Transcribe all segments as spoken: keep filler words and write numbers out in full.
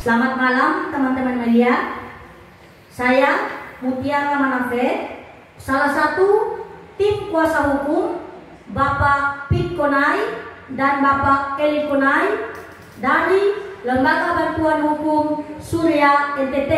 Selamat malam teman-teman media. Saya Mutiara Manafe, salah satu tim kuasa hukum Bapak Pit Konai dan Bapak Kelly Konai dari Lembaga Bantuan Hukum Surya N T T.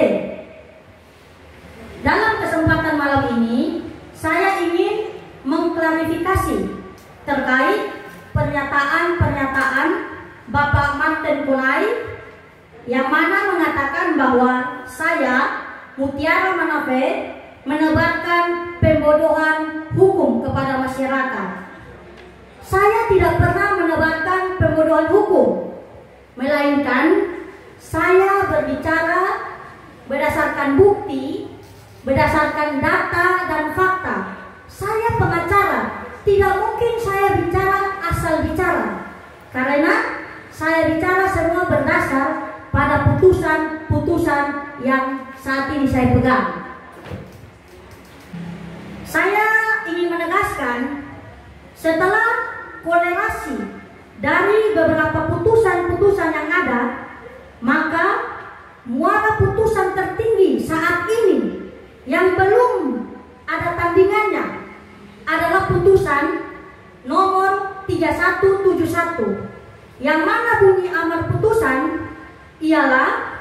Dalam kesempatan malam ini, saya ingin mengklarifikasi terkait pernyataan-pernyataan Bapak Martin Konai yang mana mengatakan bahwa saya, Mutiara Manafe, menebarkan pembodohan hukum kepada masyarakat. Saya tidak pernah menebarkan pembodohan hukum, melainkan saya berbicara berdasarkan bukti, berdasarkan data dan fakta. Saya pengacara, tidak mungkin saya bicara asal bicara, karena saya bicara semua berdasar pada putusan-putusan yang saat ini saya pegang. Saya ingin menegaskan, setelah kolerasi dari beberapa putusan-putusan yang ada, maka muara putusan tertinggi saat ini yang belum ada tandingannya adalah putusan nomor tiga satu tujuh satu, yang mana bunyi amar putusan ialah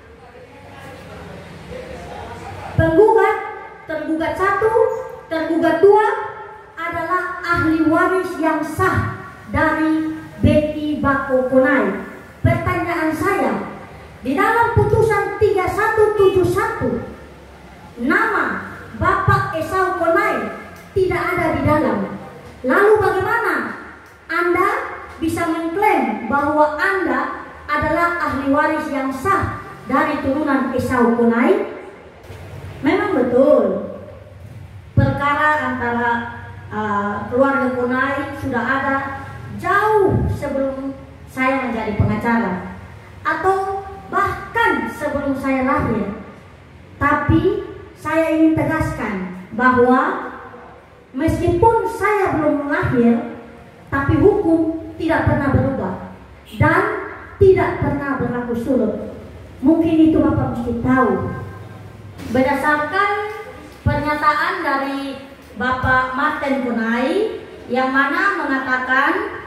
penggugat, tergugat satu, tergugat dua adalah ahli waris yang sah dari Betty Bako Konai. Pertanyaan saya, di dalam putusan tiga satu tujuh satu nama Bapak Esau Konai tidak ada di dalam. Lalu bagaimana Anda bisa mengklaim bahwa Anda adalah ahli waris yang sah dari turunan Esau Konai? Memang betul, perkara antara uh, keluarga Konai sudah ada jauh sebelum saya menjadi pengacara, atau bahkan sebelum saya lahir. Tapi saya ingin tegaskan bahwa meskipun saya belum lahir, tapi hukum tidak pernah berubah dan tidak pernah berlaku surut. Mungkin itu Bapak mesti tahu. Berdasarkan pernyataan dari Bapak Martin Konai yang mana mengatakan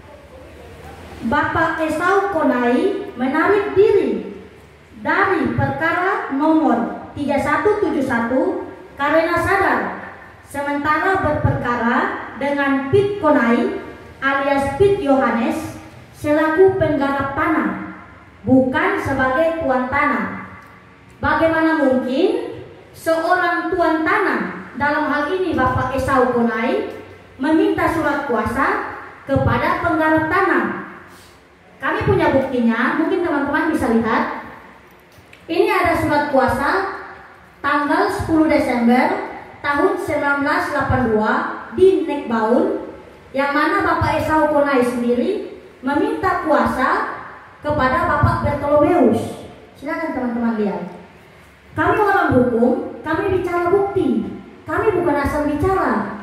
Bapak Esau Konai menarik diri dari perkara nomor tiga satu tujuh satu karena sadar sementara berperkara dengan Pit Konai alias Pit Yohanes selaku penggarap tanah, bukan sebagai tuan tanah. Bagaimana mungkin seorang tuan tanah, dalam hal ini Bapak Esau Konai, meminta surat kuasa kepada penggarap tanah? Kami punya buktinya, mungkin teman-teman bisa lihat. Ini ada surat kuasa tanggal sepuluh Desember tahun seribu sembilan ratus delapan puluh dua di Nekbaun, yang mana Bapak Esau Konai sendiri meminta kuasa kepada Bapak Bertolomeus. Silakan teman-teman lihat. Kami orang hukum, kami bicara bukti, kami bukan asal bicara.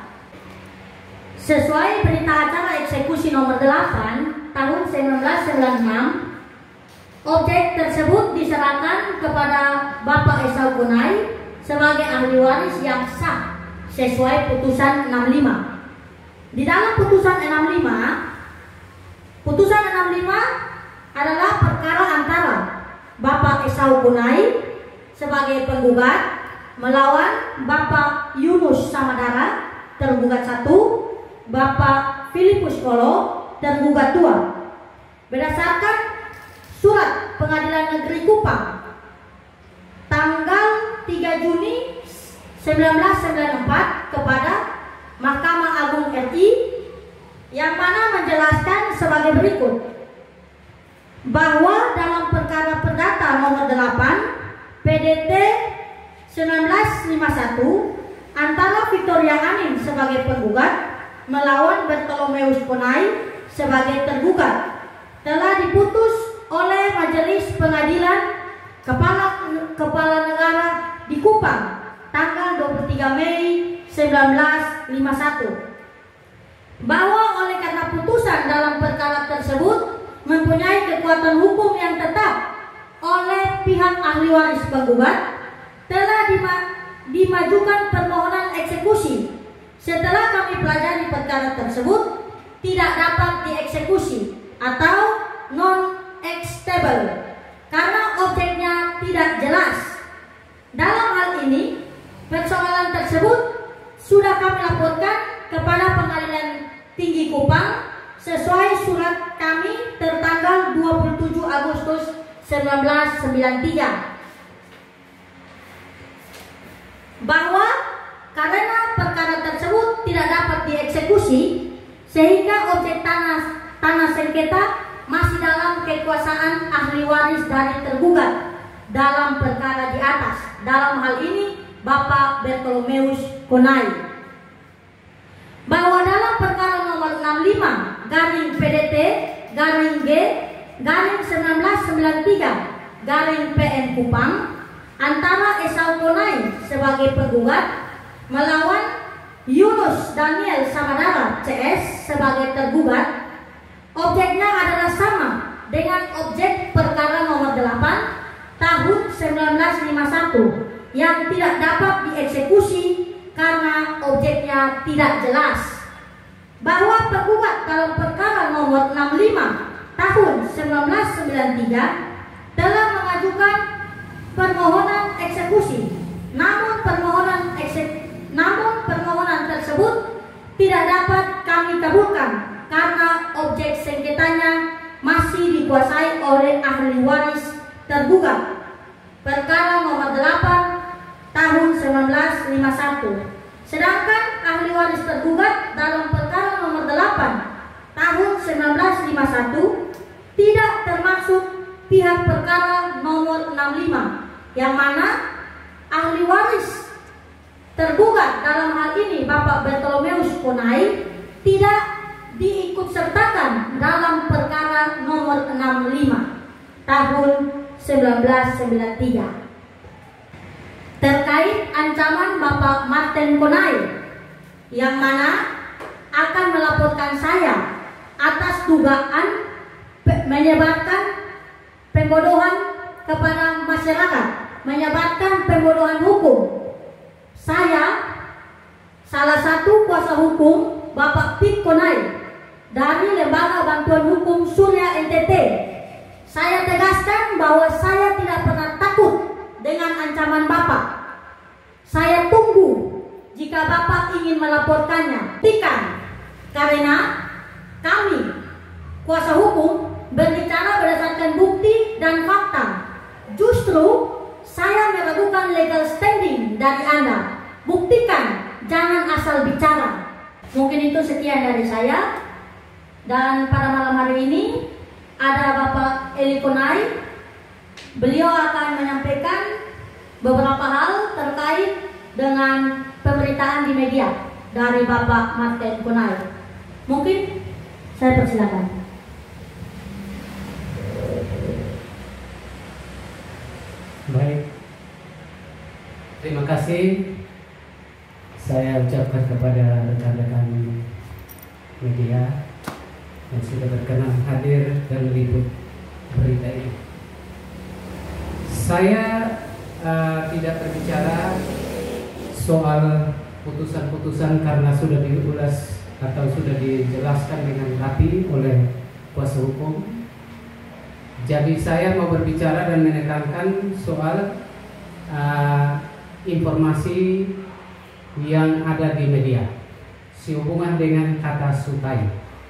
Sesuai berita acara eksekusi nomor delapan tahun seribu sembilan ratus sembilan puluh enam, objek tersebut diserahkan kepada Bapak Esau Konai sebagai ahli waris yang sah sesuai putusan enam puluh lima. Di dalam putusan enam puluh lima, putusan enam puluh lima adalah perkara antara Bapak Esau Konai sebagai penggugat melawan Bapak Yunus Samadara, tergugat satu, Bapak Filipus Kolo, tergugat dua. Berdasarkan surat Pengadilan Negeri Kupang tanggal tiga Juni seribu sembilan ratus sembilan puluh empat kepada Mahkamah Agung R I, yang mana menjelaskan sebagai berikut, bahwa dalam perkara perdata nomor delapan P D T seribu sembilan ratus lima puluh satu antara Victoria Anin sebagai penggugat melawan Bertolomeus Konai sebagai tergugat telah diputus oleh Majelis Pengadilan Kepala Kepala Negara di Kupang tanggal dua puluh tiga Mei seribu sembilan ratus lima puluh satu, bahwa oleh karena putusan dalam perkara tersebut mempunyai kekuatan hukum yang tetap, oleh pihak ahli waris penggugat telah dima dimajukan permohonan eksekusi. Setelah kami pelajari perkara tersebut tidak dapat dieksekusi atau non-executable karena objeknya tidak jelas. Dalam hal ini, persoalan tersebut sudah kami laporkan kepada Pengadilan Tinggi Kupang sesuai surat kami tertanggal dua puluh tujuh Agustus seribu sembilan ratus sembilan puluh tiga bahwa karena perkara tersebut tidak dapat dieksekusi sehingga objek tanah tanah sengketa masih dalam kekuasaan ahli waris dari tergugat dalam perkara di atas. Dalam hal ini Bapak Bertolomeus Konai, bahwa dalam perkara nomor enam puluh lima garing P D T garing G garing seribu sembilan ratus sembilan puluh tiga garing P N Kupang antara Esau Konai sebagai penggugat melawan Yunus Daniel Samadara C S sebagai tergugat, objeknya adalah sama dengan objek perkara nomor delapan tahun seribu sembilan ratus lima puluh satu yang tidak dapat dieksekusi karena objeknya tidak jelas. Bahwa penggugat dalam perkara nomor enam puluh lima tahun seribu sembilan ratus sembilan puluh tiga telah mengajukan permohonan eksekusi, namun permohonan eksekusi namun permohonan tersebut tidak dapat kami kabulkan karena objek sengketanya masih dikuasai oleh ahli waris tergugat. Perkara nomor delapan tahun seribu sembilan ratus lima puluh satu. Sedangkan ahli waris tergugat dalam perkara nomor delapan tahun seribu sembilan ratus lima puluh satu tidak termasuk pihak perkara nomor enam puluh lima, yang mana ahli waris tergugat dalam hal ini Bapak Bertolomeus Konai tidak diikutsertakan dalam perkara nomor enam puluh lima tahun seribu sembilan ratus sembilan puluh tiga terkait ancaman Bapak Martin Konai yang mana akan melaporkan saya atas dugaan menyebarkan pembodohan kepada masyarakat, menyebarkan pembodohan hukum. Saya salah satu kuasa hukum Bapak Pit Konai dari Lembaga Bantuan Hukum Surya N T T. Saya tegaskan bahwa saya tidak pernah takut dengan ancaman Bapak. Saya tunggu jika Bapak ingin melaporkannya. Buktikan, karena kami kuasa hukum berbicara berdasarkan bukti dan fakta. Justru saya meragukan legal standing dari Anda. Buktikan, jangan asal bicara. Mungkin itu sekian dari saya. Dan pada malam hari ini ada Bapak Eli Konai. Beliau akan menyampaikan beberapa hal terkait dengan pemberitaan di media dari Bapak Martin Konai. Mungkin saya persilakan. Baik, terima kasih saya ucapkan kepada rekan-rekan media yang sudah berkenan hadir dan meliput berita ini. Saya uh, tidak berbicara soal putusan-putusan karena sudah diulas atau sudah dijelaskan dengan rapi oleh kuasa hukum. Jadi saya mau berbicara dan menekankan soal uh, informasi yang ada di media sehubungan dengan kata sutai.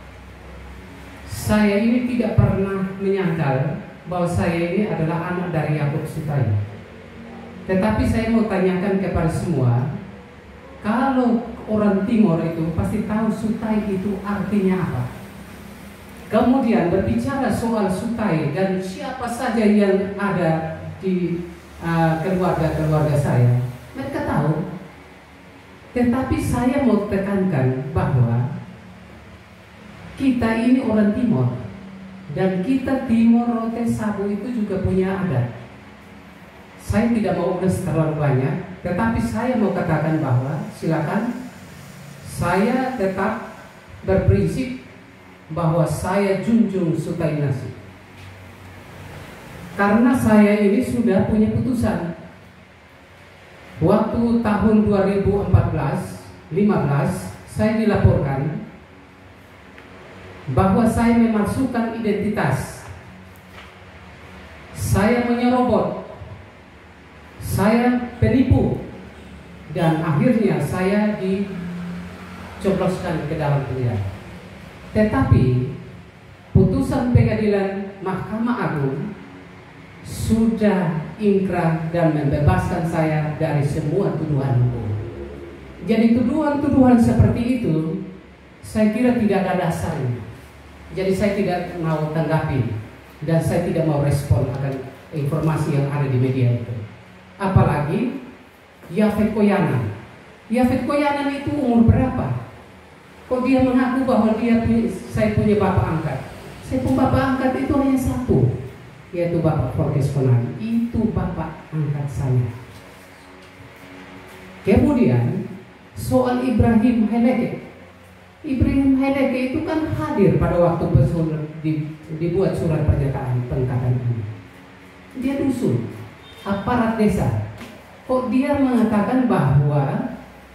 Saya ini tidak pernah menyangkal bahwa saya ini adalah anak dari Yakub Sutai. Tetapi saya mau tanyakan kepada semua, kalau orang Timur itu pasti tahu sutai itu artinya apa. Kemudian berbicara soal sutai dan siapa saja yang ada di uh, keluarga-keluarga saya, mereka tahu. Tetapi saya mau tekankan bahwa kita ini orang Timur, dan kita Timur Rote Sabu itu juga punya adat. Saya tidak mau ulas terlalu banyak, tetapi saya mau katakan bahwa silakan, saya tetap berprinsip bahwa saya junjung sutai nasi. Karena saya ini sudah punya putusan. Waktu tahun dua ribu empat belas lima belas saya dilaporkan bahwa saya memasukkan identitas, saya menyerobot, saya penipu, dan akhirnya saya dicobloskan ke dalam penjara. Tetapi putusan pengadilan Mahkamah Agung sudah ingkrah dan membebaskan saya dari semua tuduhan hukum. Jadi tuduhan-tuduhan seperti itu saya kira tidak ada dasarnya. Jadi saya tidak mau tanggapi dan saya tidak mau respon akan informasi yang ada di media itu. Apalagi Yafet Koyanan. Yafet Koyanan itu umur berapa? Kok dia mengaku bahwa dia saya punya bapak angkat? Saya punya bapak angkat itu hanya satu, yaitu Bapak Forkes Konani. Itu bapak angkat saya. Kemudian soal Ibrahim Heleke. Ibrahim Heleke itu kan hadir pada waktu dibuat surat pernyataan pengangkatan ini. Dia dusun, aparat desa. Kok dia mengatakan bahwa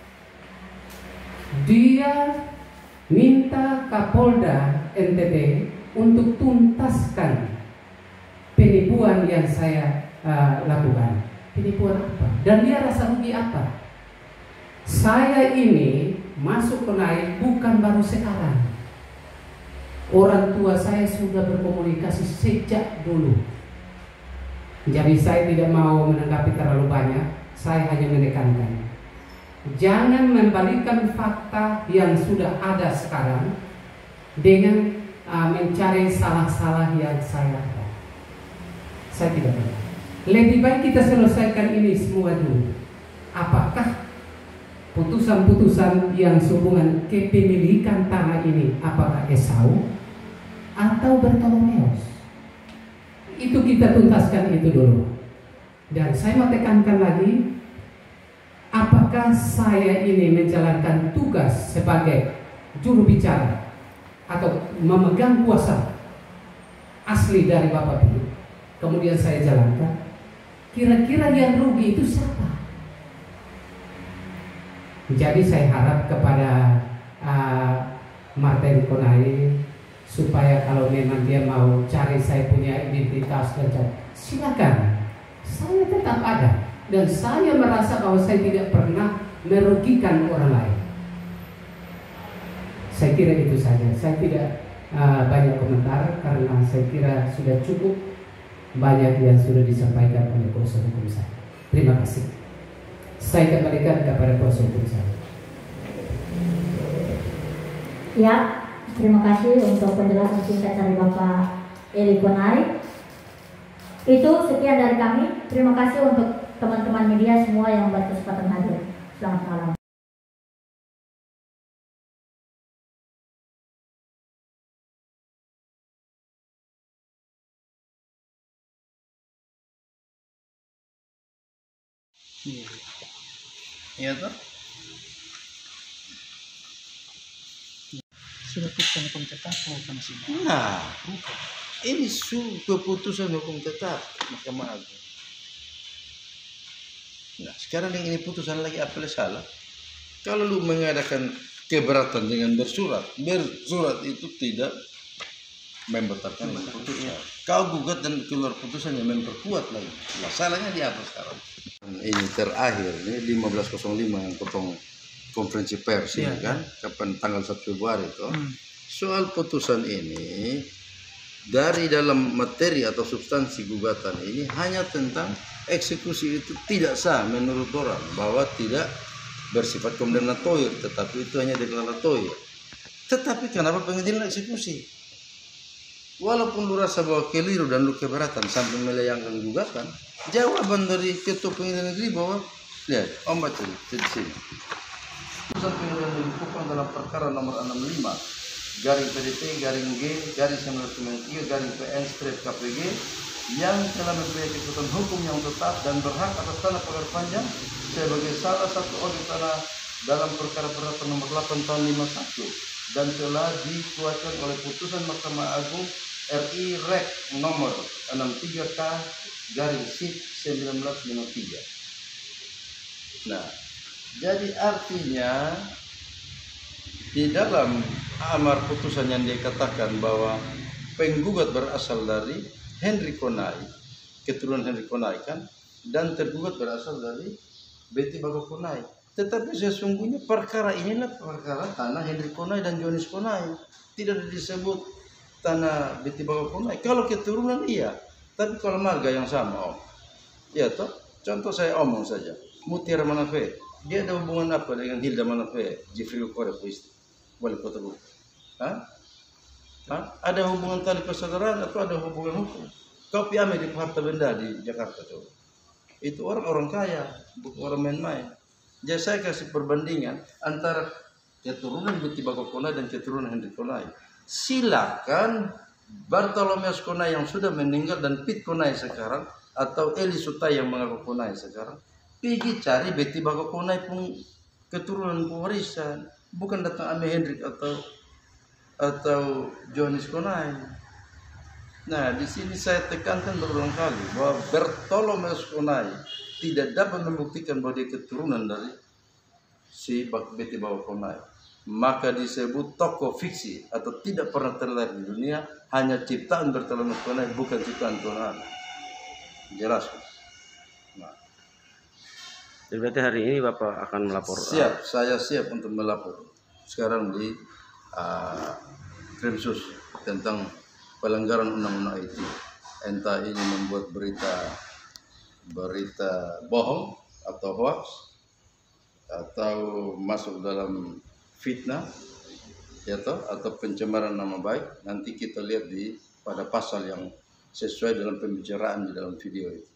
dia minta Kapolda N T T untuk tuntaskan penipuan yang saya uh, lakukan. Penipuan apa? Dan dia rasa rugi apa? Saya ini masuk ke naik bukan baru sekarang. Orang tua saya sudah berkomunikasi sejak dulu. Jadi saya tidak mau menanggapi terlalu banyak. Saya hanya menekankan, jangan membalikkan fakta yang sudah ada sekarang dengan uh, mencari salah-salah yang saya ada. Saya tidak mau. Lebih baik kita selesaikan ini semua dulu. Apakah putusan-putusan yang sehubungan kepemilikan tanah ini, apakah Esau atau Bartolomeus? Itu kita tuntaskan itu dulu. Dan saya mau tekankan lagi, apakah saya ini menjalankan tugas sebagai juru bicara atau memegang kuasa asli dari Bapak Ibu, kemudian saya jalankan, kira-kira yang rugi itu siapa? Jadi saya harap kepada uh, Martin Konai supaya kalau memang dia mau cari saya punya identitas dan silakan, saya tetap ada dan saya merasa bahwa saya tidak pernah merugikan orang lain. Saya kira itu saja. Saya tidak uh, banyak komentar karena saya kira sudah cukup banyak yang sudah disampaikan oleh kuasa hukum saya. Terima kasih. Saya kembalikan kepada kuasa hukum saya. Ya, terima kasih untuk penjelasan singkat dari Bapak Eli Konai. Itu sekian dari kami. Terima kasih untuk teman-teman media semua yang berkesempatan hadir. Selamat malam. Iya toh? Sudah putusan hukum tetap bukan sih? Nah, ini su keputusan hukum tetap Mahkamah Agung. Nah, sekarang yang ini putusan lagi apel salah. Kalau lu mengadakan keberatan dengan bersurat, bersurat itu tidak membatalkan putusan. Kau gugat dan keluar putusan yang memperkuat lagi. Masalahnya di apa sekarang? Ini terakhir, ini lima belas nol lima yang potong konferensi pers ya, kan, kapan tanggal satu Februari itu. Hmm. Soal putusan ini dari dalam materi atau substansi gugatan ini hanya tentang eksekusi itu tidak sah menurut orang, bahwa tidak bersifat kondemnatoir, tetapi itu hanya deklaratoir. Tetapi kenapa pengadilan eksekusi? Walaupun lu rasa bahwa keliru dan lu keberatan sampai melayangkan gugatan, jawaban dari ketua pengadilan negeri bahwa lihat, om baca di sini. Putusan pengadilan negeri Kupang dalam perkara nomor enam puluh lima garing P D T garing G garing sembilan belas sembilan puluh tiga garing P N strip K P G yang telah mempunyai keputusan hukum yang tetap dan berhak atas tanah pagar panjang sebagai salah satu objek tanah dalam perkara perdata nomor delapan tahun lima puluh satu dan telah dikuatkan oleh putusan Mahkamah Agung R I Rek nomor enam puluh tiga K garing SIP seribu sembilan ratus lima puluh tiga. Nah, jadi artinya di dalam amar putusan yang dia katakan bahwa penggugat berasal dari Henry Konai, keturunan Henry Konai kan, dan tergugat berasal dari Betty Bago Konai. Tetapi sesungguhnya perkara inilah perkara tanah Henry Konai dan Jonis Konai, tidak disebut tanah Betty Bago Konai. Kalau keturunan iya, tapi kalau marga yang sama, om, ya toh. Contoh saya omong saja, Mutiara Manape, dia ada hubungan apa dengan Hilda Manape, Jeffrey Ukore Puisti, wali kota Bukit? Hah? Hah? Ada hubungan tali persaudaraan atau ada hubungan hukum? Kau piame di harta benda di Jakarta tuh. Itu orang-orang kaya, bukan orang main-main. Jadi saya kasih perbandingan antara keturunan Betty Bago Konai dan keturunan Henry Konai. Silakan Bartolomeus Konai yang sudah meninggal dan Pit Konai sekarang, atau Eli Sutai yang mengaku Konai sekarang, pergi cari Betty Bago Konai pun keturunan pewarisan, bukan datang Ame Hendrik atau atau Jonis Konai. Nah, di sini saya tekankan berulang kali bahwa Bartolomeus Konai tidak dapat membuktikan bahwa dia keturunan dari si Betty Bago Konai. Maka disebut tokoh fiksi atau tidak pernah terlahir di dunia, hanya ciptaan Bartolomeus Konai, bukan ciptaan Tuhan. Jelas. Nah. Jadi berarti hari ini Bapak akan melapor? Siap, saya siap untuk melapor sekarang di uh, Krimsus tentang pelanggaran undang-undang I T. Entah ini membuat berita berita bohong atau hoax, atau masuk dalam fitnah, ya toh, atau pencemaran nama baik. Nanti kita lihat di pada pasal yang sesuai dalam pembicaraan di dalam video itu.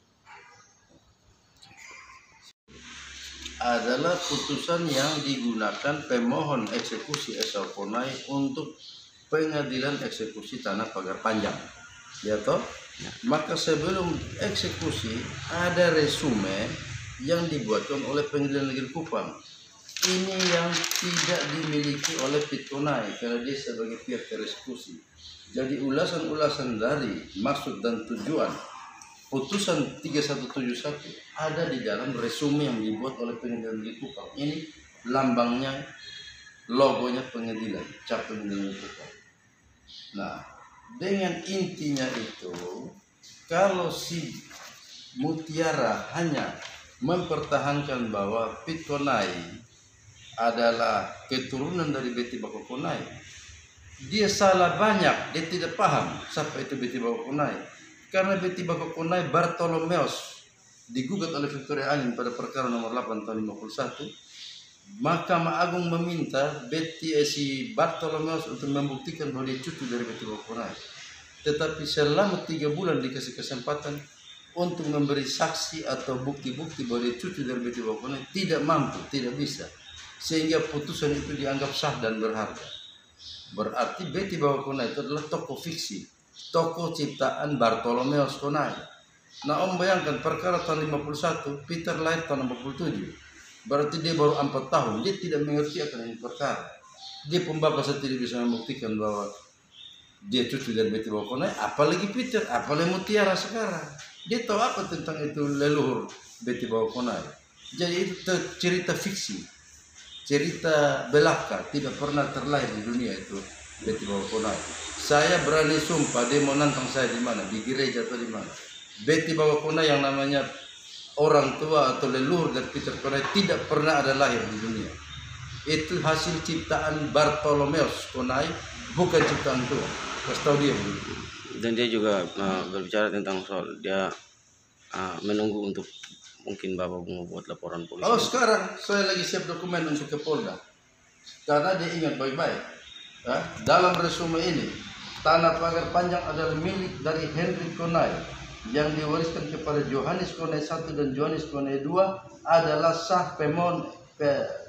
Adalah putusan yang digunakan pemohon eksekusi Esau Konai untuk pengadilan eksekusi tanah pagar panjang, ya toh. Ya. Maka sebelum eksekusi ada resume yang dibuatkan oleh Pengadilan Negeri Kupang. Ini yang tidak dimiliki oleh Pit Konai karena dia sebagai pihak tereksekusi. Jadi ulasan-ulasan dari maksud dan tujuan putusan tiga satu tujuh satu ada di dalam resume yang dibuat oleh Pengadilan Negeri Kupang. Ini lambangnya, logonya pengadilan, cap Pengadilan Negeri Kupang. Nah, dengan intinya itu, kalau si Mutiara hanya mempertahankan bahwa Pit Konai adalah keturunan dari Betty Bago Konai, dia salah banyak, dia tidak paham siapa itu Betty Bago Konai. Karena Betty Bago Konai Bartolomeus digugat oleh Victoria Anin pada perkara nomor delapan tahun lima puluh satu. Mahkamah Agung meminta Betty eh, si Bartolomeus untuk membuktikan bahwa dia cucu dari Betty Bago Konai. Tetapi selama tiga bulan dikasih kesempatan untuk memberi saksi atau bukti-bukti bahwa dia cucu dari Betty Bago Konai, tidak mampu, tidak bisa. Sehingga putusan itu dianggap sah dan berharga. Berarti Betty Bago Konai itu adalah tokoh fiksi, tokoh ciptaan Bartolomeus Konai. Nah, om bayangkan perkara tahun lima puluh satu, Peter lahir tahun empat puluh tujuh. Berarti dia baru empat tahun, dia tidak mengerti akan ini perkara. Dia pembapak tidak bisa membuktikan bahwa dia cucu dari Betty Bago Konai, apalagi Peter, apalagi Mutiara sekarang. Dia tahu apa tentang itu leluhur Betty Bago Konai. Jadi itu cerita fiksi, cerita belaka, tidak pernah terlahir di dunia itu Betty Bago Konai. Saya berani sumpah, dia mau nantang saya di mana, di gereja atau di mana. Betty Bago Konai yang namanya orang tua atau leluhur dari Peter Konai tidak pernah ada lahir di dunia. Itu hasil ciptaan Bartolomeus Konai, bukan ciptaan Tuhan. Kasih tahu dia begitu. Dan dia juga uh, berbicara tentang soal dia uh, menunggu untuk mungkin Bapak membuat laporan polisi. Oh, sekarang saya lagi siap dokumen untuk ke Polda. Karena dia ingat baik-baik, ya, dalam resume ini tanah pagar panjang adalah milik dari Henry Konai yang diwariskan kepada Johannes Konai satu dan Johannes Konai dua adalah sah pemohon pe,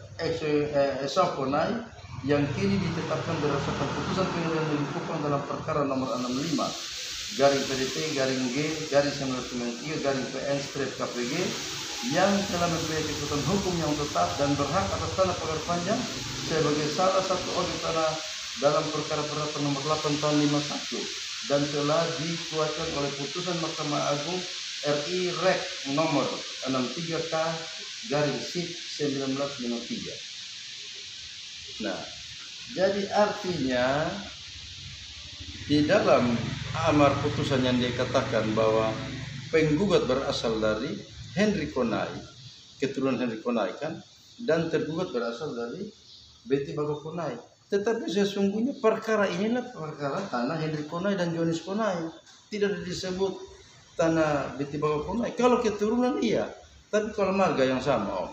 Esau Konai yang kini ditetapkan berdasarkan putusan Pengadilan Negeri Kupang dalam perkara nomor enam puluh lima garing P D T garing G garing seribu sembilan ratus sembilan puluh tiga garing P N strip K P G yang telah mempunyai keputusan hukum yang tetap dan berhak atas tanah pagar panjang sebagai salah satu objek tanah dalam perkara perdata nomor delapan tahun lima puluh satu dan telah dikuatkan oleh putusan Mahkamah Agung R I Rek nomor enam puluh tiga K garing SIP seribu sembilan ratus lima puluh tiga. Nah, jadi artinya di dalam amar putusan yang dia katakan bahwa penggugat berasal dari Henry Konai, keturunan Henry Konai kan, dan tergugat berasal dari Betty Bago Konai. Tetapi sesungguhnya perkara inilah perkara tanah Henry Konai dan Jonis Konai, tidak disebut tanah Betty Bago Konai. Kalau keturunan iya, tapi kalau marga yang sama, oh.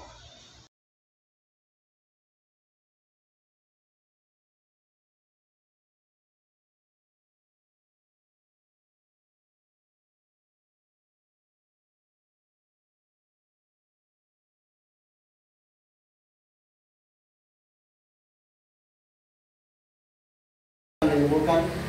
Menimbulkan